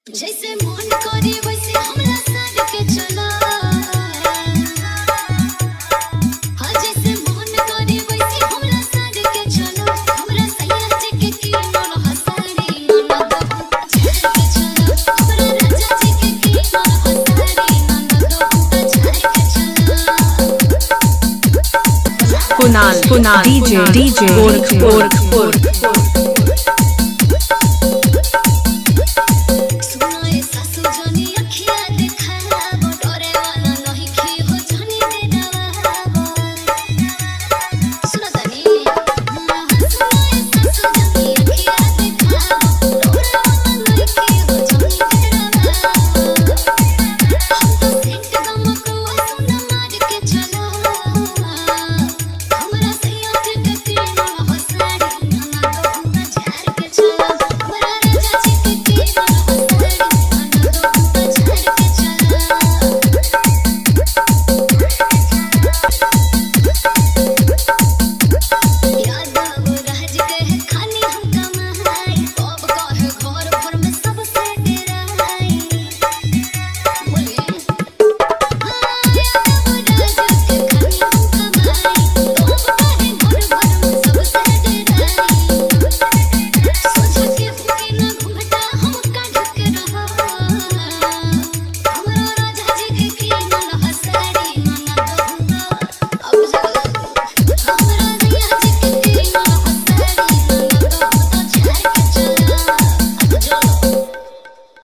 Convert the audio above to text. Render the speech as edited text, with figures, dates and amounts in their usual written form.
जैसे मन करे वैसे हमरा साथ के चला। हाँ जैसे मन करे वैसे हमरा साथ के चलो। हमरा सैया जी के कीमत हसारी ननद झाड़ के चलो। हमरा राजा जी के कीमत हसारी ननद झाड़ के चलो। कुनाल डीजे गोरखपुर।